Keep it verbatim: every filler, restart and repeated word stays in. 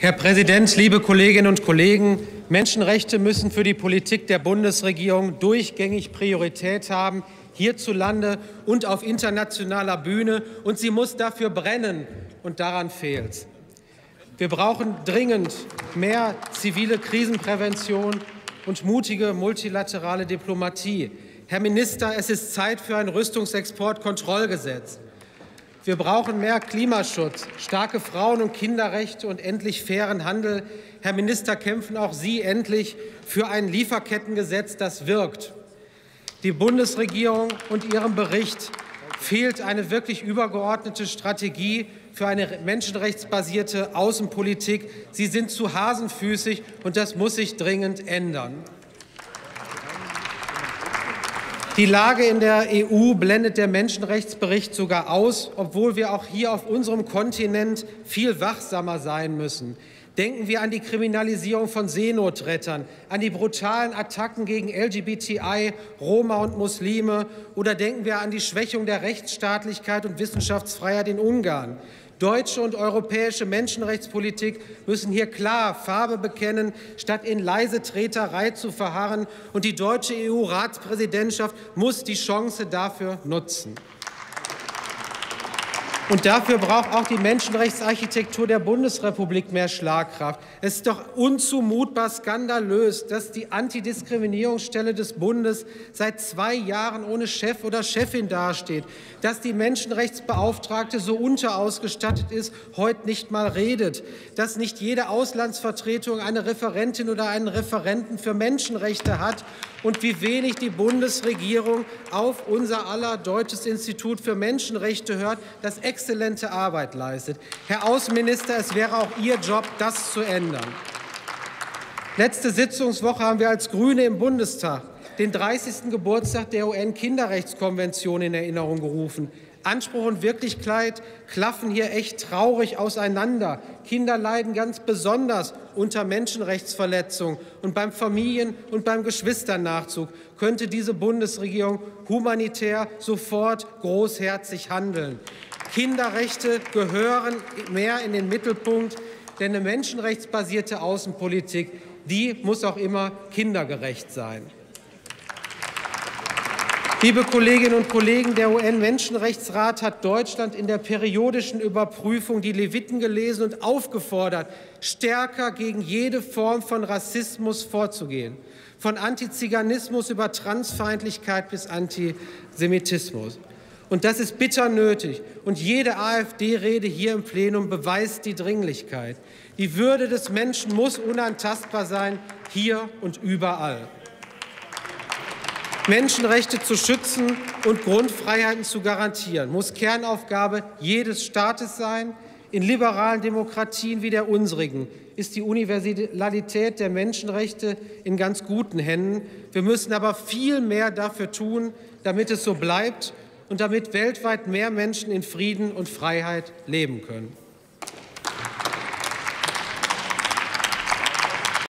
Herr Präsident, liebe Kolleginnen und Kollegen! Menschenrechte müssen für die Politik der Bundesregierung durchgängig Priorität haben, hierzulande und auf internationaler Bühne. Und sie muss dafür brennen, und daran fehlt es. Wir brauchen dringend mehr zivile Krisenprävention und mutige multilaterale Diplomatie. Herr Minister, es ist Zeit für ein Rüstungsexportkontrollgesetz. Wir brauchen mehr Klimaschutz, starke Frauen- und Kinderrechte und endlich fairen Handel. Herr Minister, kämpfen auch Sie endlich für ein Lieferkettengesetz, das wirkt. Die Bundesregierung und ihrem Bericht fehlt eine wirklich übergeordnete Strategie für eine menschenrechtsbasierte Außenpolitik. Sie sind zu hasenfüßig, und das muss sich dringend ändern. Die Lage in der E U blendet der Menschenrechtsbericht sogar aus, obwohl wir auch hier auf unserem Kontinent viel wachsamer sein müssen. Denken wir an die Kriminalisierung von Seenotrettern, an die brutalen Attacken gegen L G B T I, Roma und Muslime, oder denken wir an die Schwächung der Rechtsstaatlichkeit und Wissenschaftsfreiheit in Ungarn. Deutsche und europäische Menschenrechtspolitik müssen hier klar Farbe bekennen, statt in leise Treterei zu verharren. Und die deutsche E U-Ratspräsidentschaft muss die Chance dafür nutzen. Und dafür braucht auch die Menschenrechtsarchitektur der Bundesrepublik mehr Schlagkraft. Es ist doch unzumutbar skandalös, dass die Antidiskriminierungsstelle des Bundes seit zwei Jahren ohne Chef oder Chefin dasteht, dass die Menschenrechtsbeauftragte so unterausgestattet ist, heute nicht mal redet, dass nicht jede Auslandsvertretung eine Referentin oder einen Referenten für Menschenrechte hat und wie wenig die Bundesregierung auf unser aller Deutsches Institut für Menschenrechte hört, das exzellente Arbeit leistet. Herr Außenminister, es wäre auch Ihr Job, das zu ändern. Letzte Sitzungswoche haben wir als Grüne im Bundestag den dreißigsten Geburtstag der U N-Kinderrechtskonvention in Erinnerung gerufen. Anspruch und Wirklichkeit klaffen hier echt traurig auseinander. Kinder leiden ganz besonders unter Menschenrechtsverletzungen. Und beim Familien- und beim Geschwisternachzug könnte diese Bundesregierung humanitär sofort großherzig handeln. Kinderrechte gehören mehr in den Mittelpunkt, denn eine menschenrechtsbasierte Außenpolitik, die muss auch immer kindergerecht sein. Liebe Kolleginnen und Kollegen, der U N-Menschenrechtsrat hat Deutschland in der periodischen Überprüfung die Leviten gelesen und aufgefordert, stärker gegen jede Form von Rassismus vorzugehen, von Antiziganismus über Transfeindlichkeit bis Antisemitismus. Und das ist bitter nötig. Und jede AfD-Rede hier im Plenum beweist die Dringlichkeit. Die Würde des Menschen muss unantastbar sein, hier und überall. Menschenrechte zu schützen und Grundfreiheiten zu garantieren, muss Kernaufgabe jedes Staates sein. In liberalen Demokratien wie der unsrigen ist die Universalität der Menschenrechte in ganz guten Händen. Wir müssen aber viel mehr dafür tun, damit es so bleibt und damit weltweit mehr Menschen in Frieden und Freiheit leben können.